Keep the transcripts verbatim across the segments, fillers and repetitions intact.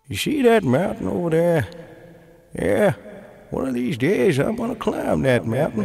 You see that mountain over there? Yeah, one of these days I'm gonna climb that mountain.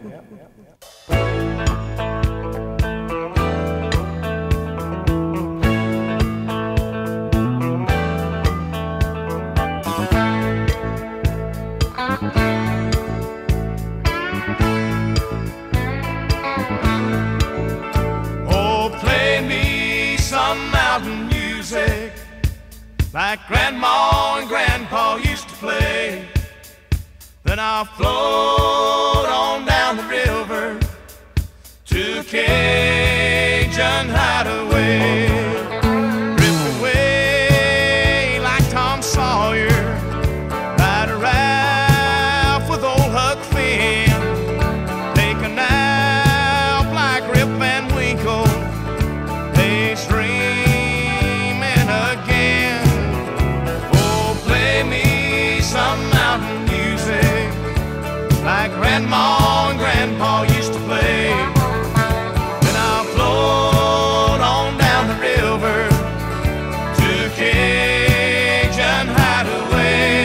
Oh, play me some mountain music like Grandma and Grandpa used to play. Then I'll float on down the river to a Cajun hideaway. Drift away like Tom Sawyer, ride a raft with old Huck Finn, take a nap like Rip Van Winkle, they streaming again. Oh, play me some mountain music like Grandma and Grandpa used to play. Then I'll float on down the river to Cajun hideaway.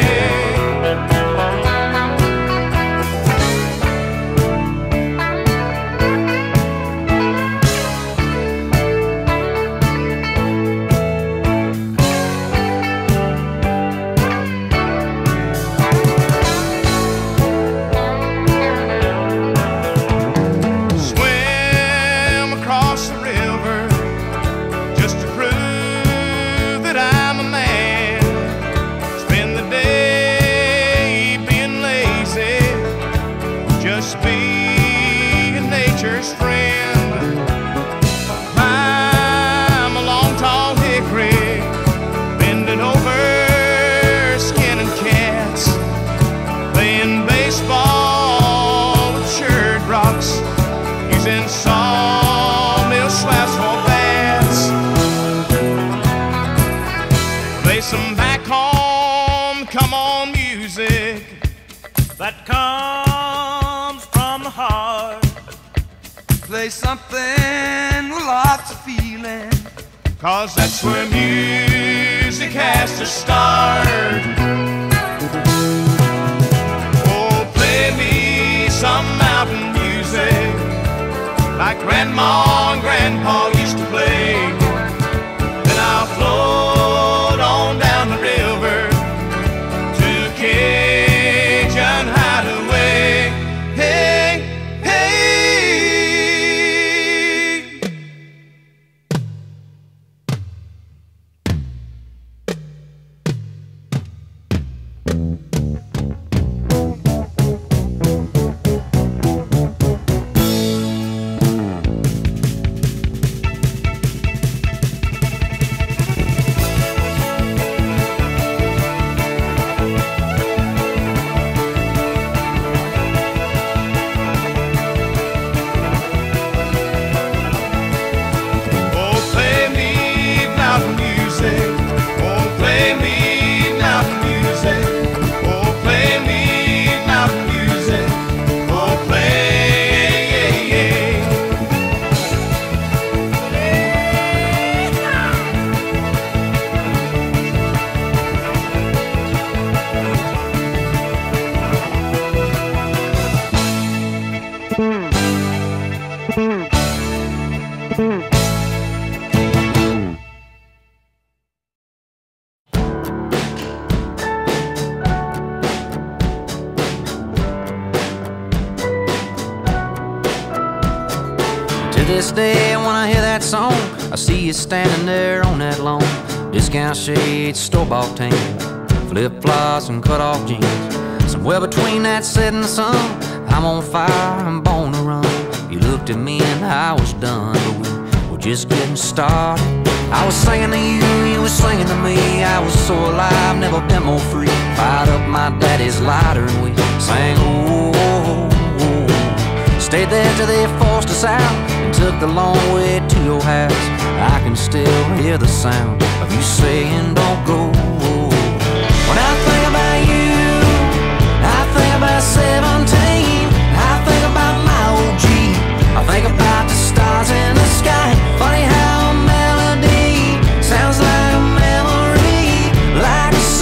Just being nature's friend. Climb a long tall hickory, bending over, skinning cats, playing baseball with church rocks, using sawmill slabs for bats. Play some back home, come on music that comes from the heart. Play something with lots of feeling, 'cause that's where music has to start. Oh, play me some mountain music like Grandma and Grandpa used to play. Then I'll float on down the river to Cajun hideaway. Hey, hey. To this day, when I hear that song, I see you standing there on that lawn. Discount shades, store-bought tan, flip-flops and cut-off jeans. Somewhere between that set and the sun, I'm on fire, I'm born to run. You looked at me and I was done, but we were just getting started. I was singing to you, you were singing to me. I was so alive, never been more free. Fired up my daddy's lighter and we sang, oh, oh, oh. Stayed there till they forced us out and took the long way to your house. I can still hear the sound of you saying, don't go. When I think about you, I think about seventeen. I think about my old Jeep. I think about the stars in the sky. Funny how a melody sounds like a memory, like a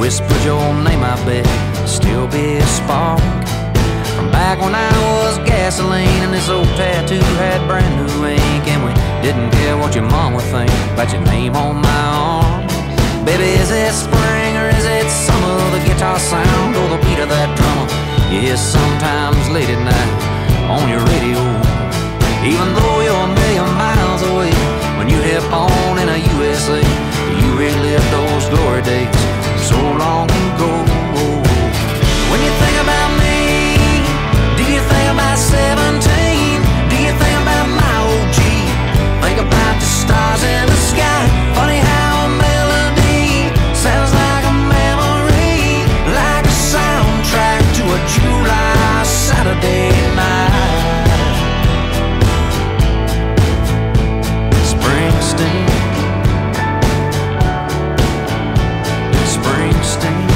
whispered your name, I bet still be a spark from back when I was gasoline and this old tattoo had brand new ink, and we didn't care what your mom would think about your name on my arm. Baby, is it spring or is it summer? The guitar sound or the beat of that drummer? Yes, sometimes late at night on your radio, even though you're a million miles away, when you hit on in a U S A, you relive those glory days so long ago. When you think about me, do you think about seventeen? Do you think about my O G? Think about the stars in the sky. Funny how a melody sounds like a memory, like a soundtrack to a July Saturday night. Springsteen, Springsteen.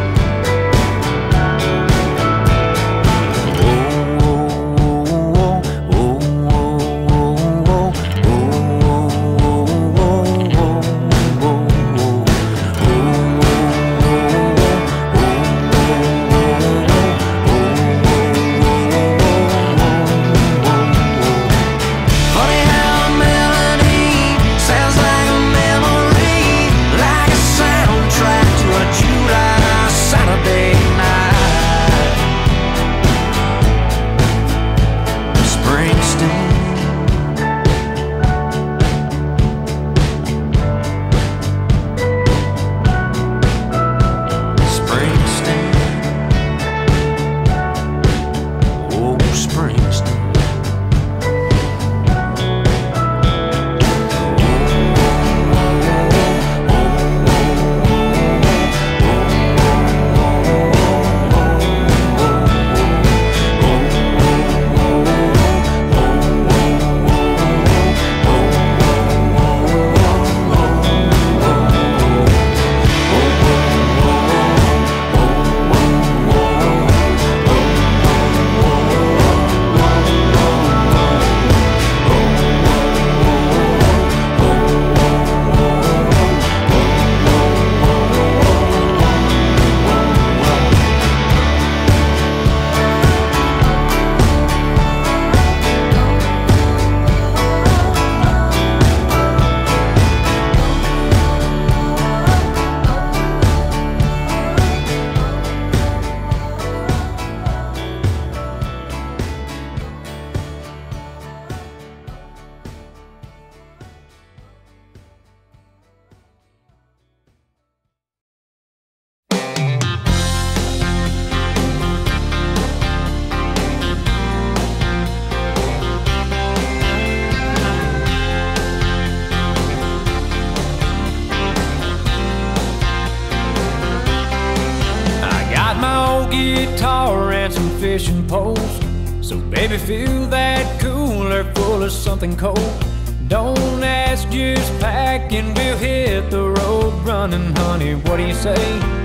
Guitar and some fishing poles, so baby fill that cooler full of something cold. Don't ask, just pack and we'll hit the road running, honey, what do you say?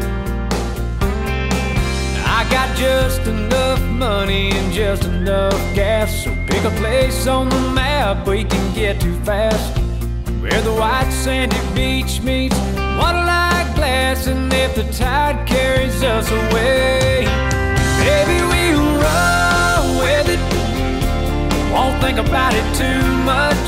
I got just enough money and just enough gas, so pick a place on the map we can get to fast, where the white sandy beach meets water-like glass, and if the tide carries us away, baby, we'll roll with it, won't think about it too much.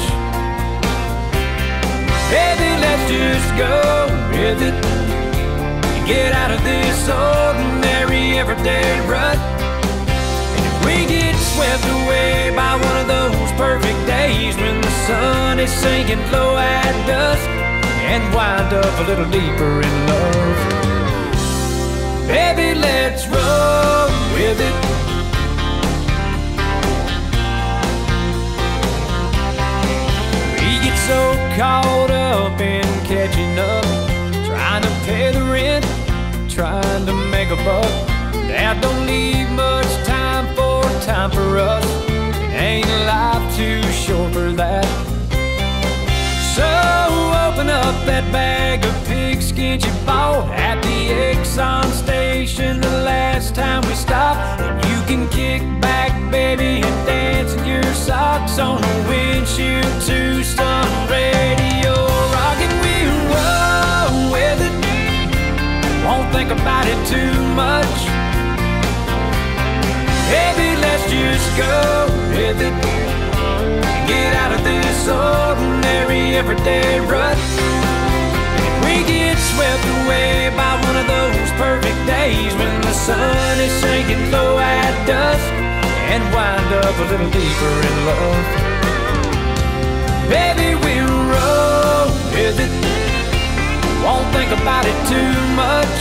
Baby, let's just go with it, get out of this ordinary everyday rut. And if we get swept away by one of those perfect days when the sun is sinking low at dusk, and wind up a little deeper in love, baby, let's roll with it. We get so caught up in catching up, trying to pay the rent, trying to make a buck, that don't leave much time for time for us. It ain't life too short for that. So open up that bag of pigskin you bought at the Exxon station the last time we stopped, and you can kick back, baby, and dance in your socks on the windshield to some radio rock, and we'll roll with it, won't think about it too much. Baby, let's just go with it and get out of this ordinary everyday rut. If we get swept away by one of those perfect days when the sun is sinking low at dusk, and wind up a little deeper in love, baby, we'll roll with it. Won't think about it too much.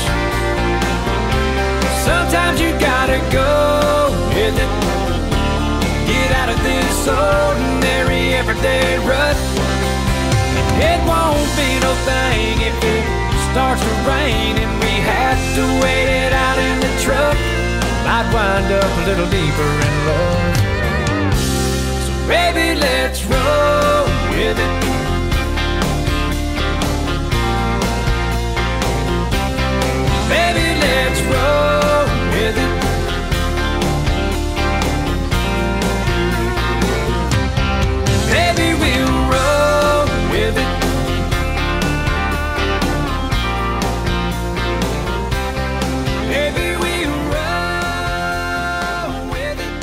Sometimes you gotta go with it. Get out of this ordinary everyday rut. It won't be no thing if it starts to rain and we have to wait it out in the truck. Might wind up a little deeper in love. So baby, let's roll with it. Baby, let's roll with it. Baby, we'll roll with it. Baby, we'll roll with it.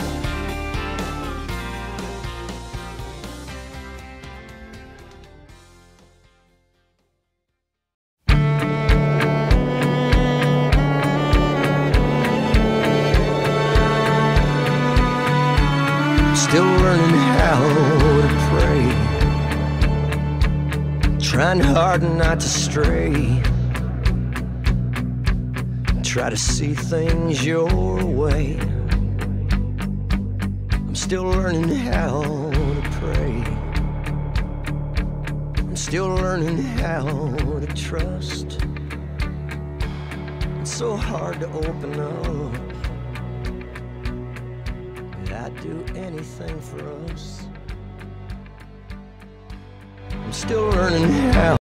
Still learning how to pray, trying hard not to stray, try to see things your way. I'm still learning how to pray, I'm still learning how to trust. It's so hard to open up. I'd do anything for us. I'm still learning how